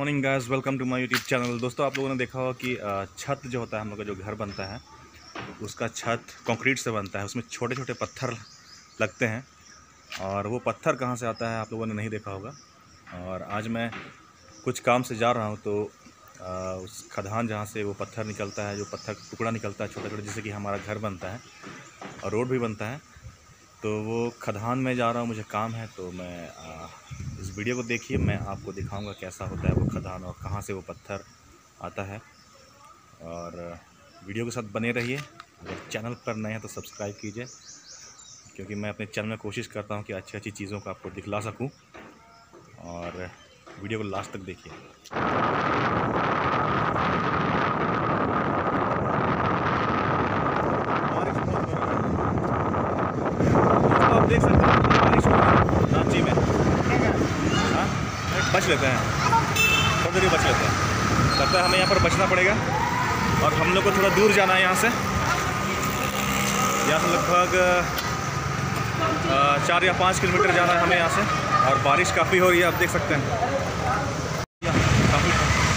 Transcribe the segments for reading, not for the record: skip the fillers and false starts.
Morning guys, welcome to my YouTube channel. दोस्तों, आप लोगों ने देखा होगा कि छत जो होता है, हम लोग का जो घर बनता है उसका छत कंक्रीट से बनता है। उसमें छोटे छोटे पत्थर लगते हैं और वो पत्थर कहाँ से आता है आप लोगों ने नहीं देखा होगा। और आज मैं कुछ काम से जा रहा हूँ तो उस खदान जहाँ से वो पत्थर निकलता है, जो पत्थर टुकड़ा निकलता है छोटा छोटा, जिससे कि हमारा घर बनता है और रोड भी बनता है, तो वो खदान में जा रहा हूँ, मुझे काम है। तो मैं इस वीडियो को देखिए, मैं आपको दिखाऊंगा कैसा होता है वो खदान और कहाँ से वो पत्थर आता है। और वीडियो के साथ बने रहिए। अगर चैनल पर नए हैं तो सब्सक्राइब कीजिए, क्योंकि मैं अपने चैनल में कोशिश करता हूँ कि अच्छी अच्छी चीज़ों को आपको दिखला सकूँ। और वीडियो को लास्ट तक देखिए। आप देख सकते हैं बारिश हो रही है रांची में। हाँ, बच लेते हैं, थोड़ी देर बच लेते हैं। लगता है हमें यहाँ पर बचना पड़ेगा और हम लोग को थोड़ा दूर जाना है यहाँ से लगभग 4 या 5 किलोमीटर जाना है हमें यहाँ से। और बारिश काफ़ी हो रही है, आप देख सकते हैं काफ़ी।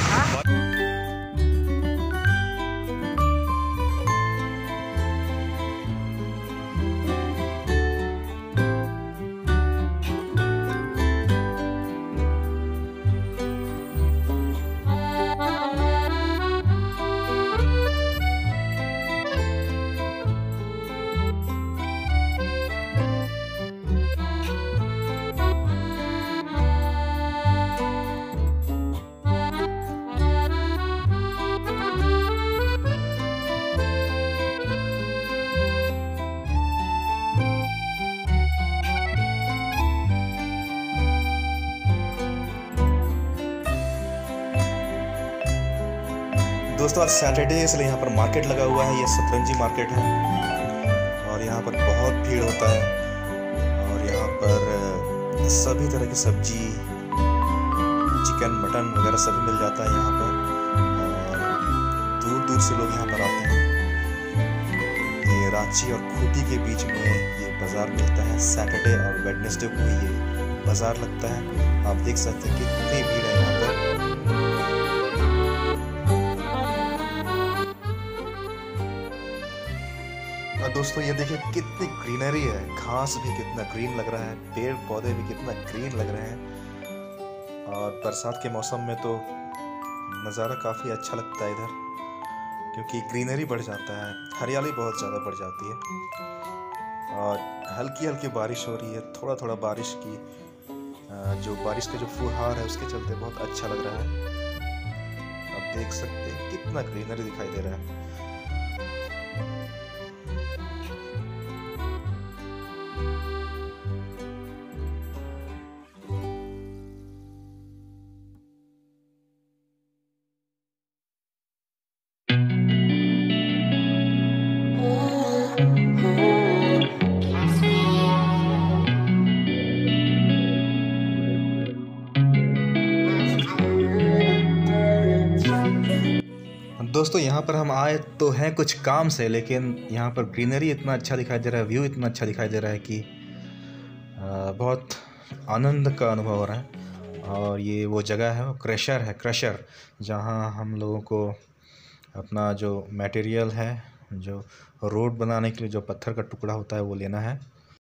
दोस्तों, आज सैटरडे है, इसलिए यहाँ पर मार्केट लगा हुआ है। ये सतरंजी मार्केट है और यहाँ पर बहुत भीड़ होता है। और यहाँ पर सभी तरह की सब्जी, चिकन, मटन वगैरह सभी मिल जाता है यहाँ पर। और दूर दूर से लोग यहाँ पर आते हैं। ये रांची और खूंटी के बीच में ये बाज़ार मिलता है। सैटरडे और वेडनेसडे को ये बाज़ार लगता है। आप देख सकते हैं कितनी भीड़ है यहाँ पर। दोस्तों, ये देखिए कितनी ग्रीनरी है, घास भी कितना ग्रीन लग रहा है, पेड़ पौधे भी कितना ग्रीन लग रहे हैं। और बरसात के मौसम में तो नज़ारा काफ़ी अच्छा लगता है इधर, क्योंकि ग्रीनरी बढ़ जाता है, हरियाली बहुत ज़्यादा बढ़ जाती है। और हल्की हल्की बारिश हो रही है, थोड़ा थोड़ा बारिश की जो बारिश का जो फुहार है उसके चलते बहुत अच्छा लग रहा है। आप देख सकते हैं कितना ग्रीनरी दिखाई दे रहा है। दोस्तों, यहाँ पर हम आए तो हैं कुछ काम से, लेकिन यहाँ पर ग्रीनरी इतना अच्छा दिखाई दे रहा है, व्यू इतना अच्छा दिखाई दे रहा है कि बहुत आनंद का अनुभव हो रहा है। और ये वो जगह है, वो क्रशर, जहाँ हम लोगों को अपना जो मटेरियल है, जो रोड बनाने के लिए जो पत्थर का टुकड़ा होता है, वो लेना है।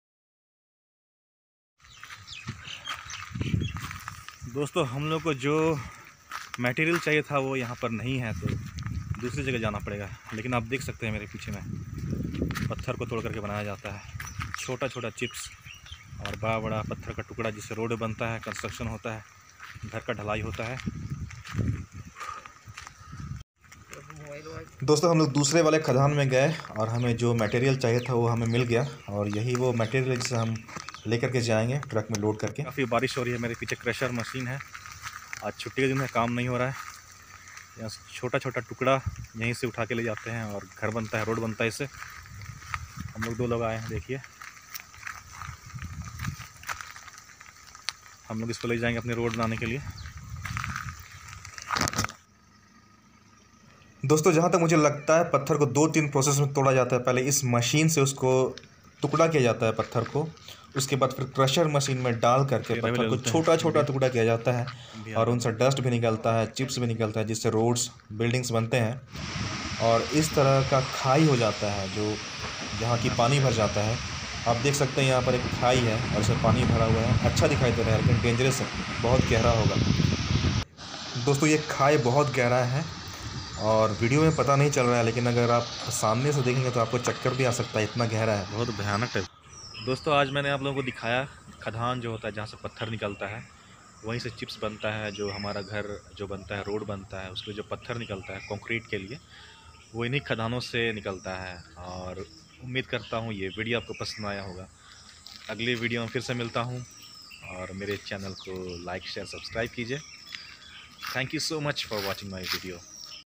दोस्तों, हम लोग को जो मटेरियल चाहिए था वो यहाँ पर नहीं है, तो दूसरी जगह जाना पड़ेगा। लेकिन आप देख सकते हैं मेरे पीछे में पत्थर को तोड़ करके बनाया जाता है, छोटा छोटा चिप्स और बड़ा बड़ा पत्थर का टुकड़ा, जिससे रोड बनता है, कंस्ट्रक्शन होता है, घर का ढलाई होता है। दोस्तों, हम लोग दूसरे वाले खदान में गए और हमें जो मटेरियल चाहिए था वो हमें मिल गया। और यही वो मटेरियल जिसे हम लेकर के जाएंगे ट्रक में लोड करके। काफ़ी बारिश हो रही है, मेरे पीछे क्रशर मशीन है। आज छुट्टी के दिन में काम नहीं हो रहा है। यहाँ छोटा छोटा टुकड़ा यहीं से उठा के ले जाते हैं और घर बनता है, रोड बनता है। इससे हम लोग 2 लोग आए हैं, देखिए। हम लोग इसको ले जाएंगे अपने रोड बनाने के लिए। दोस्तों, जहाँ तक मुझे लगता है पत्थर को 2-3 प्रोसेस में तोड़ा जाता है। पहले इस मशीन से उसको टुकड़ा किया जाता है पत्थर को, उसके बाद फिर क्रशर मशीन में डाल करके पत्थर को छोटा छोटा टुकड़ा किया जाता है और उनसे डस्ट भी निकलता है, चिप्स भी निकलता है, जिससे रोड्स बिल्डिंग्स बनते हैं। और इस तरह का खाई हो जाता है जो जहाँ की पानी भर जाता है। आप देख सकते हैं यहाँ पर एक खाई है और इसमें पानी भरा हुआ है। अच्छा दिखाई दे रहा है लेकिन डेंजरस है, बहुत गहरा होगा। दोस्तों ये खाई बहुत गहरा है और वीडियो में पता नहीं चल रहा है, लेकिन अगर आप सामने से देखेंगे तो आपको चक्कर भी आ सकता है, इतना गहरा है, बहुत भयानक है। दोस्तों आज मैंने आप लोगों को दिखाया खदान जो होता है जहाँ से पत्थर निकलता है, वहीं से चिप्स बनता है। जो हमारा घर जो बनता है, रोड बनता है, उसमें जो पत्थर निकलता है कंक्रीट के लिए, वो इन्हीं खदानों से निकलता है। और उम्मीद करता हूँ ये वीडियो आपको पसंद आया होगा। अगली वीडियो में फिर से मिलता हूँ और मेरे चैनल को लाइक शेयर सब्सक्राइब कीजिए। Thank you so much for watching my video.